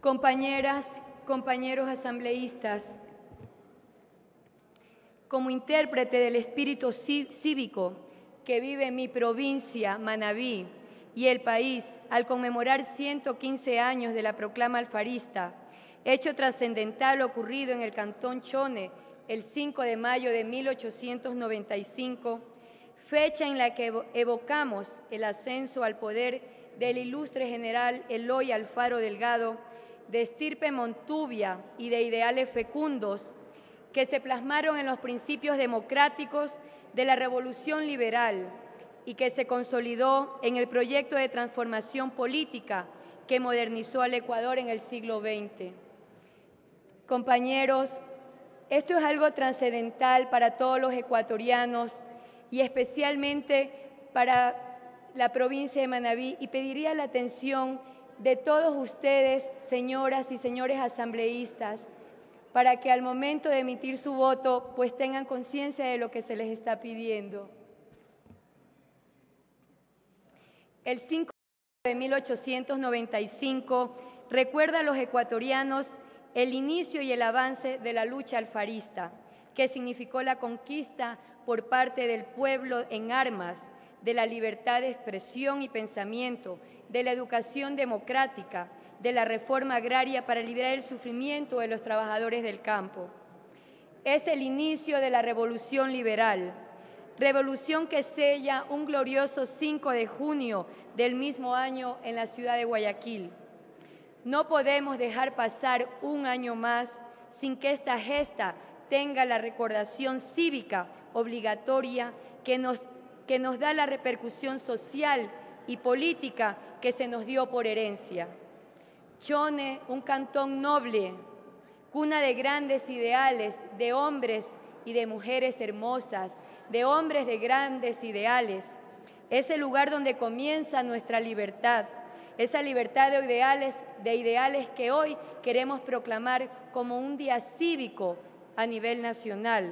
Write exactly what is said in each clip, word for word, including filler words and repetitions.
Compañeras, compañeros asambleístas, como intérprete del espíritu cívico que vive en mi provincia, Manabí, y el país, al conmemorar ciento quince años de la proclama alfarista, hecho trascendental ocurrido en el Cantón Chone el cinco de mayo de mil ochocientos noventa y cinco, fecha en la que evocamos el ascenso al poder del ilustre general Eloy Alfaro Delgado, de estirpe Montubia y de ideales fecundos que se plasmaron en los principios democráticos de la Revolución Liberal y que se consolidó en el proyecto de transformación política que modernizó al Ecuador en el siglo veinte. Compañeros, esto es algo trascendental para todos los ecuatorianos y especialmente para la provincia de Manabí, y pediría la atención de todos ustedes, señoras y señores asambleístas, para que al momento de emitir su voto pues tengan conciencia de lo que se les está pidiendo. El cinco de mayo de mil ochocientos noventa y cinco recuerda a los ecuatorianos el inicio y el avance de la lucha alfarista, que significó la conquista por parte del pueblo en armas de la libertad de expresión y pensamiento, de la educación democrática, de la reforma agraria para liberar el sufrimiento de los trabajadores del campo. Es el inicio de la Revolución Liberal, revolución que sella un glorioso cinco de junio del mismo año en la ciudad de Guayaquil. No podemos dejar pasar un año más sin que esta gesta tenga la recordación cívica obligatoria que nos, que nos da la repercusión social y política que se nos dio por herencia. Chone, un cantón noble, cuna de grandes ideales, de hombres y de mujeres hermosas, de hombres de grandes ideales. Es el lugar donde comienza nuestra libertad, esa libertad de ideales, de ideales que hoy queremos proclamar como un día cívico a nivel nacional.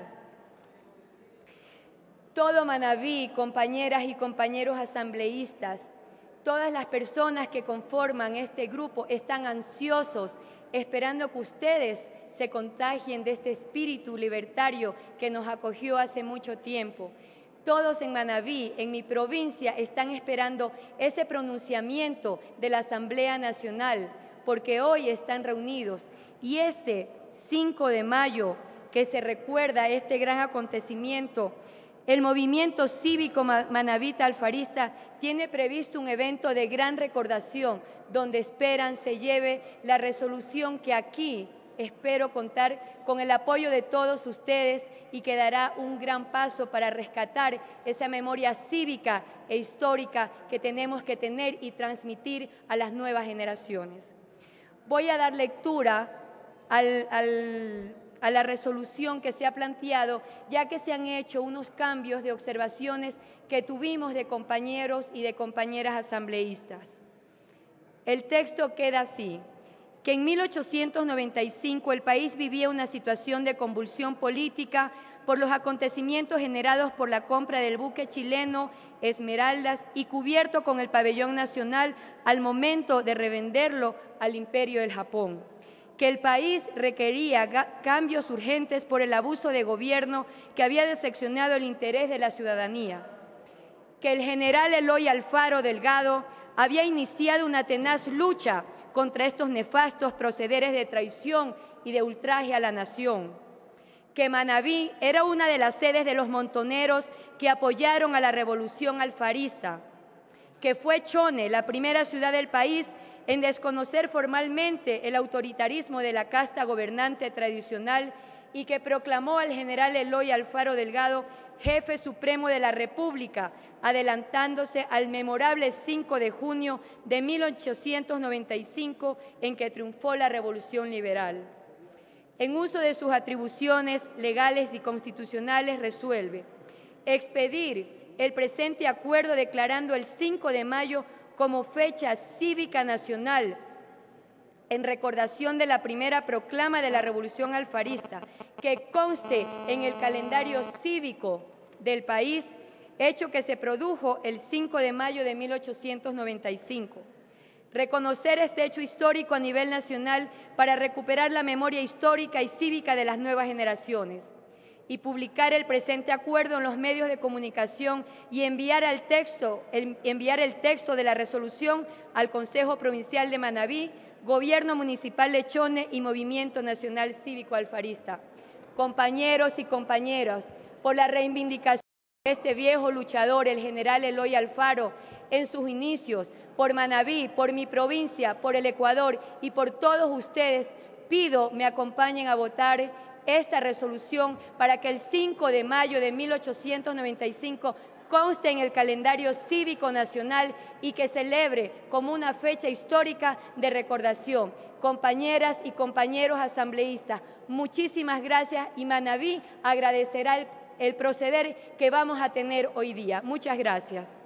Todo Manabí, compañeras y compañeros asambleístas, todas las personas que conforman este grupo están ansiosos, esperando que ustedes se contagien de este espíritu libertario que nos acogió hace mucho tiempo. Todos en Manabí, en mi provincia, están esperando ese pronunciamiento de la Asamblea Nacional, porque hoy están reunidos. Y este cinco de mayo, que se recuerda este gran acontecimiento, el movimiento cívico manabita alfarista tiene previsto un evento de gran recordación, donde esperan se lleve la resolución que aquí espero contar con el apoyo de todos ustedes y que dará un gran paso para rescatar esa memoria cívica e histórica que tenemos que tener y transmitir a las nuevas generaciones. Voy a dar lectura al, al, a la resolución que se ha planteado, ya que se han hecho unos cambios de observaciones que tuvimos de compañeros y de compañeras asambleístas. El texto queda así: que en mil ochocientos noventa y cinco el país vivía una situación de convulsión política por los acontecimientos generados por la compra del buque chileno Esmeraldas y cubierto con el pabellón nacional al momento de revenderlo al Imperio del Japón. Que el país requería cambios urgentes por el abuso de gobierno que había decepcionado el interés de la ciudadanía. Que el general Eloy Alfaro Delgado había iniciado una tenaz lucha contra estos nefastos procederes de traición y de ultraje a la nación. Que Manabí era una de las sedes de los montoneros que apoyaron a la revolución alfarista. Que fue Chone la primera ciudad del país en desconocer formalmente el autoritarismo de la casta gobernante tradicional y que proclamó al general Eloy Alfaro Delgado jefe supremo de la República, adelantándose al memorable cinco de junio de mil ochocientos noventa y cinco en que triunfó la Revolución Liberal. En uso de sus atribuciones legales y constitucionales resuelve expedir el presente acuerdo declarando el cinco de mayo como fecha cívica nacional en recordación de la primera proclama de la Revolución Alfarista, que conste en el calendario cívico del país, hecho que se produjo el cinco de mayo de mil ochocientos noventa y cinco. reconocer este hecho histórico a nivel nacional para recuperar la memoria histórica y cívica de las nuevas generaciones, y publicar el presente acuerdo en los medios de comunicación y enviar el texto, el, enviar el texto de la resolución al Consejo Provincial de Manabí, Gobierno Municipal de Chone y Movimiento Nacional Cívico Alfarista. Compañeros y compañeras, por la reivindicación de este viejo luchador, el general Eloy Alfaro, en sus inicios, por Manabí, por mi provincia, por el Ecuador y por todos ustedes, pido me acompañen a votar esta resolución para que el cinco de mayo de mil ochocientos noventa y cinco conste en el calendario cívico nacional y que celebre como una fecha histórica de recordación. Compañeras y compañeros asambleístas, muchísimas gracias y Manabí agradecerá el, el proceder que vamos a tener hoy día. Muchas gracias.